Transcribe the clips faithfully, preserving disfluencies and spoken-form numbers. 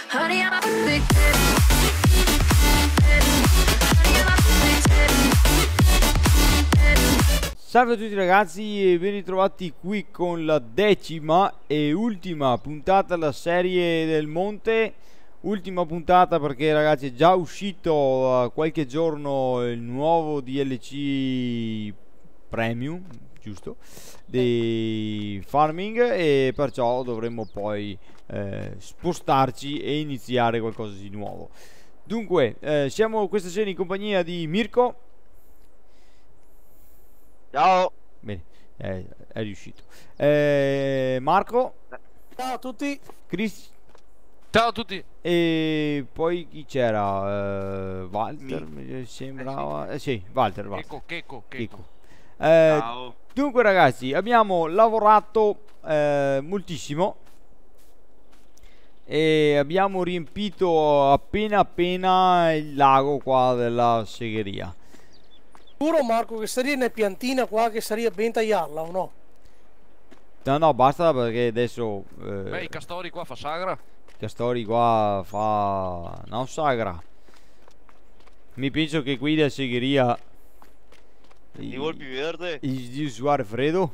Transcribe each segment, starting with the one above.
Honey, I'm a big daddy. Honey, I'm a big daddy. Salve a tutti ragazzi e ben ritrovati qui con la decima e ultima puntata della serie del Monte. Ultima puntata perché ragazzi è già uscito uh, qualche giorno il nuovo D L C Premium, giusto, di Farming, e perciò dovremmo poi eh, spostarci e iniziare qualcosa di nuovo. Dunque eh, siamo questa sera in compagnia di Mirko. Ciao. Bene, eh, è riuscito. eh, Marco. Ciao a tutti. Chris. Ciao a tutti. E poi chi c'era? Uh, Walter, mi sembrava. Eh sì, eh sì Walter, Walter. Checco, Checco, Checco. Eh, Ciao. Dunque ragazzi, abbiamo lavorato eh, moltissimo e abbiamo riempito appena appena il lago qua della segheria. Giuro Marco che sarebbe una piantina qua che sarebbe ben tagliarla o no? No, no, basta perché adesso eh, Beh, i castori qua fa sagra. Castori qua fa non sagra. Mi penso che qui da segheria Di volpi verde. di usare freddo.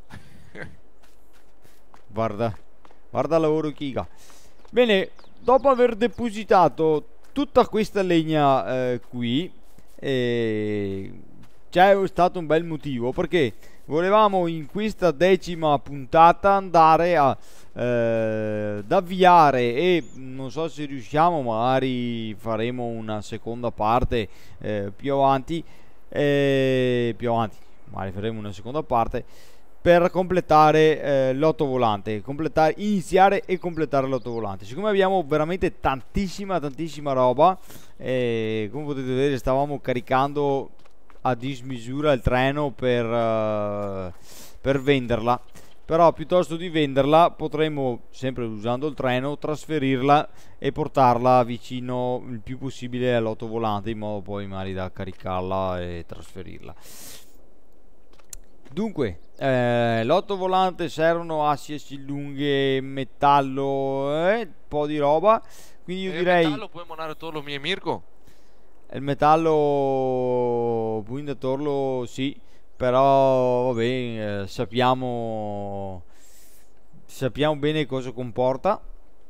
Guarda, guarda il lavoro chiga. Bene, dopo aver depositato tutta questa legna eh, qui eh, c'è stato un bel motivo, perché volevamo in questa decima puntata andare a eh, ad avviare, e non so se riusciamo, magari faremo una seconda parte eh, più avanti eh, più avanti magari faremo una seconda parte per completare eh, l'autovolante, completare, iniziare e completare l'autovolante. Siccome abbiamo veramente tantissima tantissima roba, eh, come potete vedere stavamo caricando a dismisura il treno per, uh, per venderla, però piuttosto di venderla potremmo, sempre usando il treno, trasferirla e portarla vicino il più possibile all'autovolante, in modo poi magari da caricarla e trasferirla. Dunque eh, l'autovolante servono assi, assi lunghe, metallo, eh, un po' di roba, quindi io E direi il metallo puoi monare torlo mio Mirko? il metallo da torlo sì, però vabbè, eh, sappiamo sappiamo bene cosa comporta.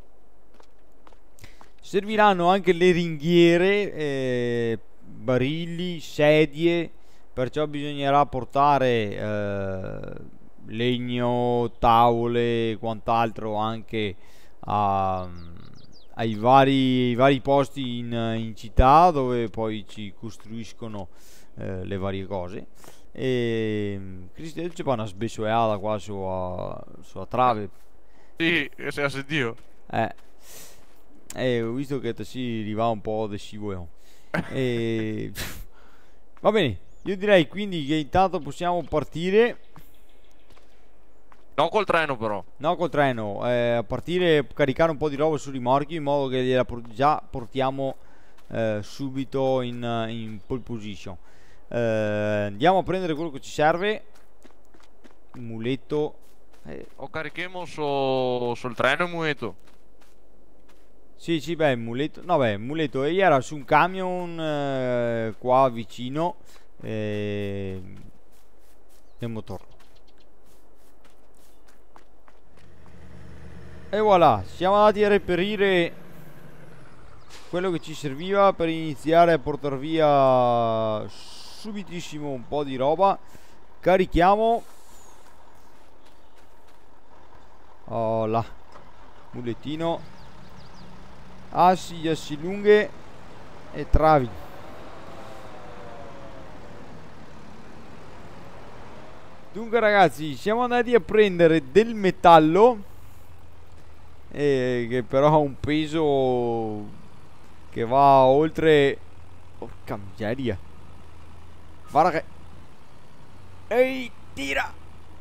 Serviranno anche le ringhiere, eh, barili, sedie, perciò bisognerà portare eh, legno, tavole e quant'altro anche a ai vari, vari posti in, in città, dove poi ci costruiscono eh, le varie cose. E Cristian c'è una sbessoeata qua sulla, sulla trave. Sì, se ha sentito. Eh, eh, ho visto che si arriva un po' di scivolo. E va bene, io direi quindi che intanto possiamo partire. Non col treno però. No, col treno, eh, a partire, caricare un po' di roba sui rimorchi, in modo che gliela già portiamo eh, subito in, in pole position. eh, Andiamo a prendere quello che ci serve. Un muletto, eh. O carichiamo su, sul treno il muletto. Sì, sì, beh, il muletto. No, beh, il muletto e era su un camion eh, qua vicino, eh, nel motor. E voilà, siamo andati a reperire quello che ci serviva per iniziare a portare via subitissimo un po' di roba. Carichiamo. Oh là, mulettino, assi, assi lunghe e travi. Dunque ragazzi, siamo andati a prendere del metallo, eh, che però ha un peso che va oltre. Porca miseria. Guarda che. Ehi, tira.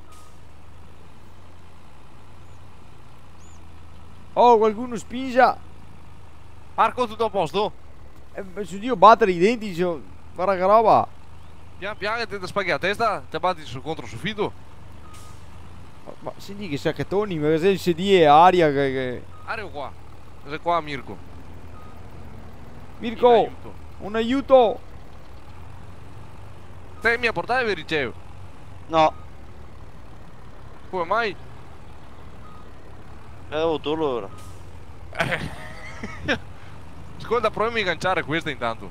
Oh, qualcuno spingia. Marco, tutto a posto? Eh, su Dio, battere i denti. Guarda che roba. Pian piano che ti spaghi a testa, ti batti sul controsoffitto. Ma, ma senti che sacchettoni, ma che sedie aria che, che... Arrivo qua. Sei qua Mirko. Mirko, In aiuto. un aiuto. Te mi ha portato il vericeo. No, Come mai? è avuto loro. Ascolta, proviamo a inganciare questa intanto.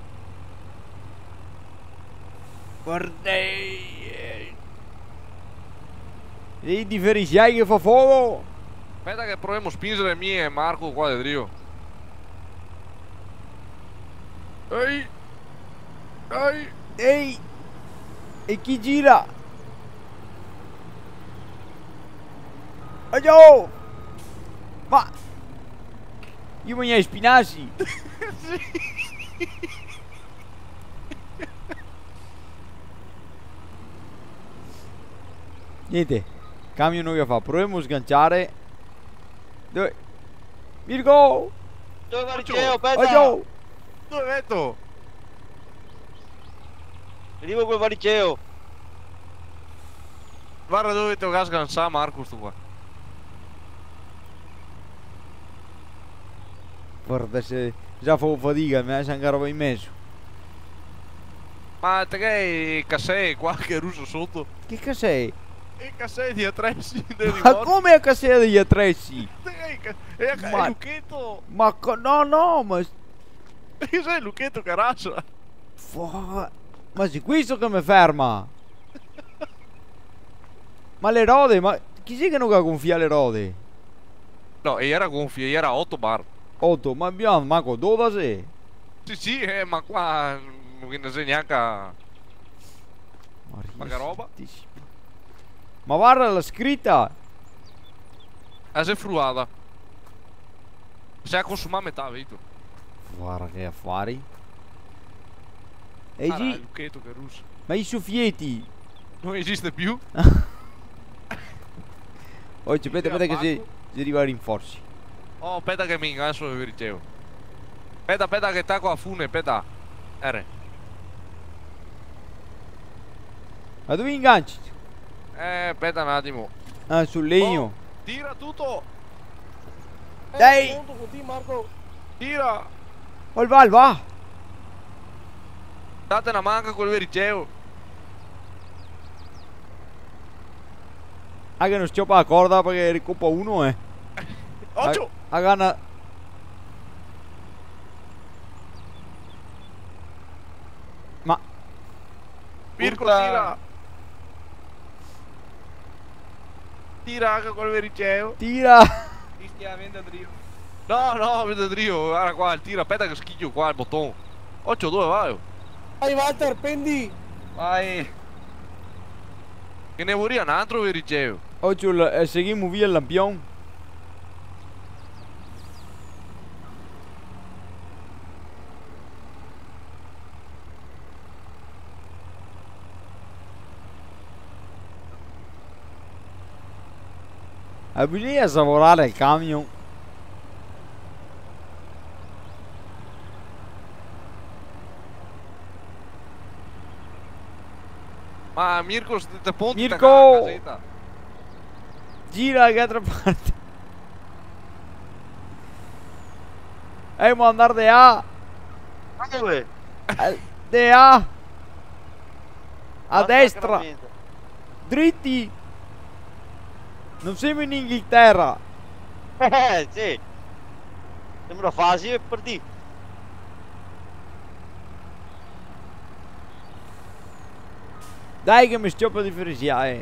Guarda. eh. E differenziai che fa fuoco. Aspetta che proviamo a spingere me e Marco qua del Rio. Ehi! Ehi! Ehi. E chi gira? Aiò. Ma io voglio spinassi. Niente, cambio noi che fa, proviamo a sganciare. Dove? Mirko! Dove va Liceo? Aspetta! Aiò! Dove metto? Arrivo quel Variceo. Guarda dove te lo sganciare Marco sto qua. Guarda se già fa fatica, mi sa che roba in mezzo. Ma te che hai cassè qua che russo sotto? Che cos'è? E cassè di attrezzi del Ma rivolto. come a casella degli attrezzi? Te che hai ca- E a Ma- ca- il lucchetto. Ma co- no no, ma Io sei il lucchetto caraccia. Fo- ma sì, questo che mi ferma. Ma le rode, ma chi sei che non ha gonfia le rode? No, e era gonfio, e era otto bar. otto, ma abbiamo manco dodici. Sì, sì, eh, ma qua non ne sei neanche a... Ma che roba? Santissimo. Ma guarda la scritta. Ah, sei fruata. Sei a consumare metà, vedi tu. Guarda che affari. E Ah, il gi- lucchetto che è russo. ma i soffietti. Non esiste più. Oh, aspetta, aspetta che si, si arriva a rinforzi. Oh, aspetta che mi ingancio il vericeo. Aspetta, aspetta che tacco a fune, aspetta. R. Ma dove inganci? Eh, aspetta un attimo. Ah, sul legno. Oh, tira tutto. Eh, Dai. pronto con te, Marco. Tira. Oh, il va, il va. Date una manca col vericeo. Ah, che non schioppa la corda perché ricoppa uno, eh. Occhio. A gana. Ma Mirko, Urla. tira. Tira anche col vericeo. tira. Ti stia avendo Drio. No, no, vedo Drio. Guarda qua, il tira. Aspetta che schiglio qua il bottone. Occhio, dove vai? Vai Walter, prendi. Vai. Che ne vorrei un altro vericeo. Oggi il- eh, seguiamo via il lampione. Ah, bisogna lavorare il camion. Ma Mirko, te ponti Mirko! a casetta. Gira che altra parte. Eh, ma andare di A. Ma dove? Eh, Di A. A Basta destra. che la Dritti. Non siamo in Inghilterra. veda. Eh, sì. Sembra facile per te. Dai che mi schioppa di differenziare.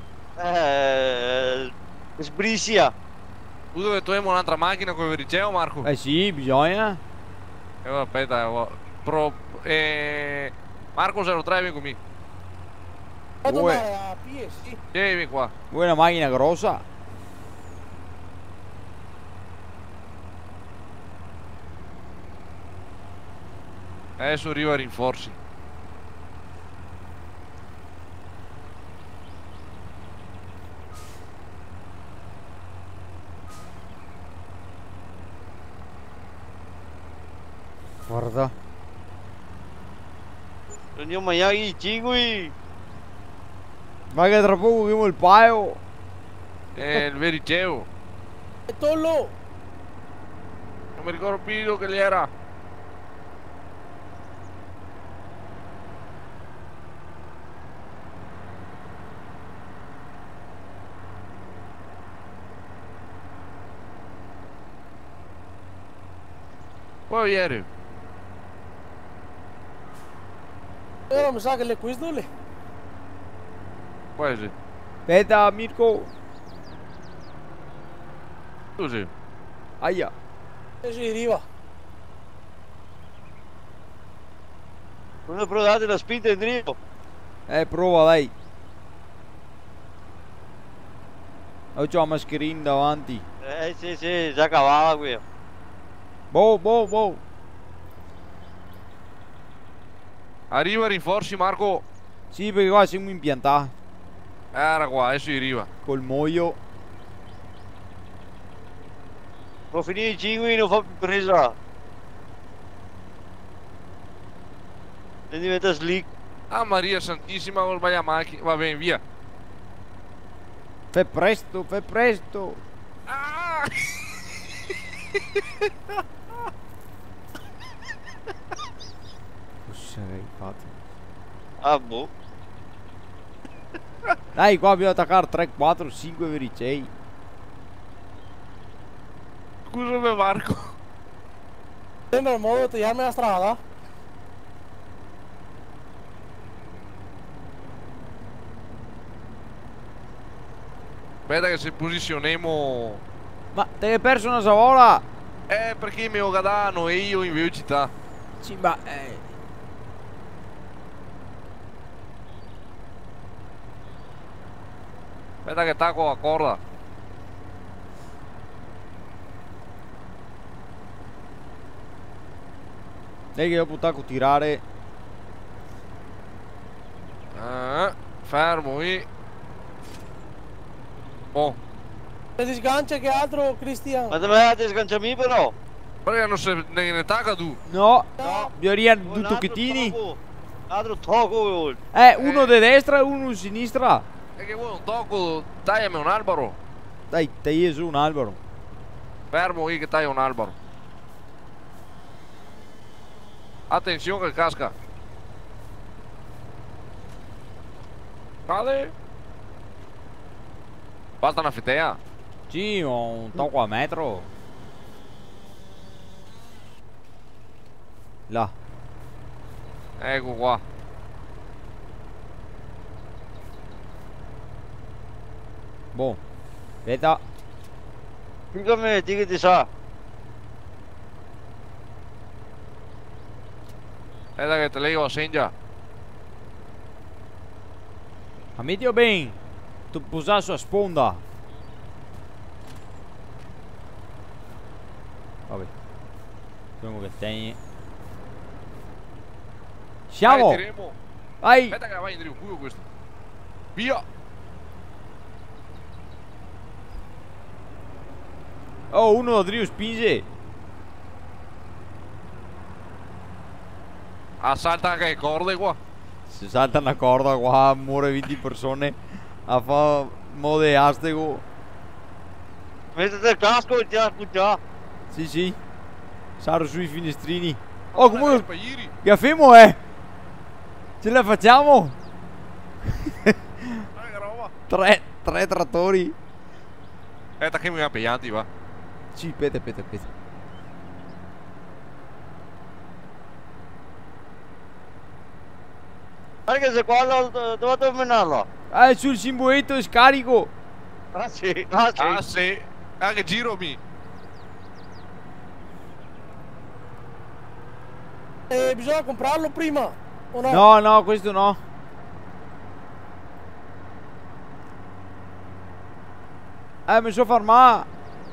Eh, sbrisia. Tu dove troviamo un'altra macchina con il vericeo, Marco? Eh sì, bisogna. Eh, vabbè, aspetta, eh, pro, eh, Marco zero tre, vieni con me. Vado Due. andare a piedi, sì. Vieni qua. Vuoi una macchina grossa? Adesso arriva a rinforzi. Guarda. Prendiamo magari i cingui. Ma che tra poco chiamo il paio. Eh, il vericeo. E tollo. mi ricordo più che gli era. Poi ieri. Ora mi sa che le questo lì. Poi sì. Aspetta, Mirko. Tu sì. Aia. E si arriva. Non ho provato la spinta in drivo. Eh, prova, dai. Ho già la mascherina davanti. Eh sì sì, già cavava qui. Boh, boh, boh. Arriva rinforzi Marco. Sì, perché qua siamo impiantati. Era qua, adesso arriva. Col moio. Può finire i cinque, non fa più presa. E diventa slick. Ah Maria Santissima, ho sbagliato la macchina. Va bene, via. Fai presto, fai presto. Ah! Cosa hai fatto? Ah boh. Dai, qua dobbiamo attaccare tre, quattro, cinque vericei. Scusami Marco. Sembra il modo di tagliarmi la strada. Aspetta che se posizioniamo. Ma te hai perso una savola? Eh, perché mi ho gadano e io in velocità. Sì, ma... Eh. Aspetta che tacco la corda. Dai che dopo tacco tirare. Eh, fermo qui. Oh, Se ti sgancia che altro, Cristian? Ma te me la sganciami però. perché non se ne, ne tacca tu? No, No. Biorian Un due altro tocchettini. tocco. Un altro tocco. Eh, uno di destra e uno di sinistra. È che vuoi un tocco, tagliami un albero. Dai, tagli su un albero. Fermo qui che taglia un albero. Attenzione che casca. Cade. Basta una fitea. Sì, ho un tocco a metro. Là. Ecco qua. Boh. Aspetta. Spiegami, di che ti sa. Aspetta che te leggo la segna. Ma mettilo bene. Tu posare sulla sponda. Vabbè. Speriamo che tegni. Siamo. Dai, tiriamo. Vai. Aspetta che va in drivo, culo questo. Via. Oh, uno da Drio spinge. Assalta anche le corde qua. Si salta una corda qua, muore venti persone a fa mode astego. Mettete il casco e ti ha già. Sì, sì. Saro sui finestrini. Oh, comunque Ieri. Gafemo, eh. Ce la facciamo? Dai, che roba. Tre, tre trattori. Aspetta che mi va piglianti, va. Sì, aspetta, aspetta, aspetta. Perché se quello dove terminarlo? Ah, è sul simboletto scarico. Ah sì, ah sì. Ah sì. Anche giromi. Eh, bisogna comprarlo prima. O no? No, no, questo no. Eh, mi so fermare.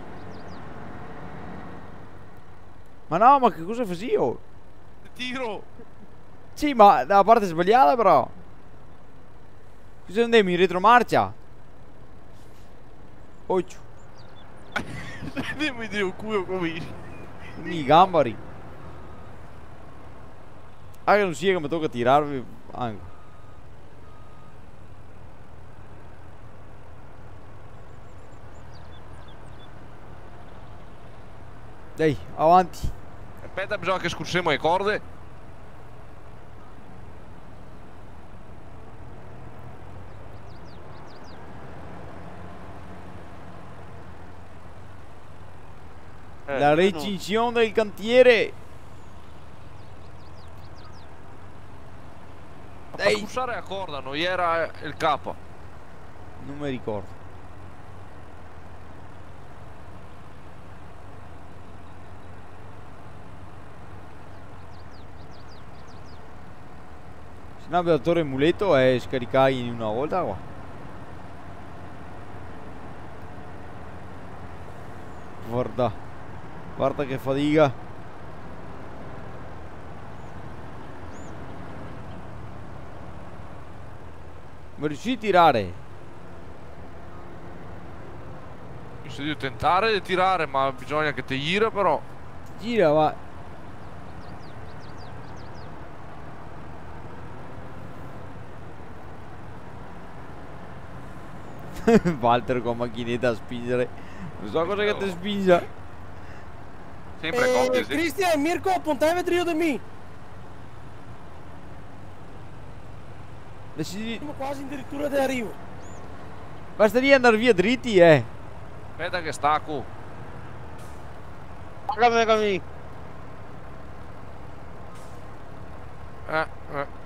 Ma no, ma che cosa facevo? Tiro. Sì, ma dalla parte sbagliata però. Cosa andiamo in retromarcia? Occhio, Dimmi di un culo come. i gambari. Ah, che non sia che mi tocca tirarvi anche. Dai, avanti. Aspetta, bisogna che scursemo le corde. Eh, La io non- recinzione del cantiere. Ma per Dai. scursare la corda, non era il capo. Non mi ricordo. Se no abbiamo torre muletto e scaricare in una volta qua. Guarda. Guarda che fatica. Mi riuscì a tirare. Se devo tentare di tirare, ma bisogna che te gira però. Gira, va. Walter con macchinetta a spingere. Non so cosa che ti spinge. Sempre Eh, coppie, sì. Cristian, Mirko, apuntate trio di me. Decidi- Siamo quasi addirittura di arrivo. Basta di andare via dritti, eh. Aspetta che stacco. Pagami, pagami. Eh, eh.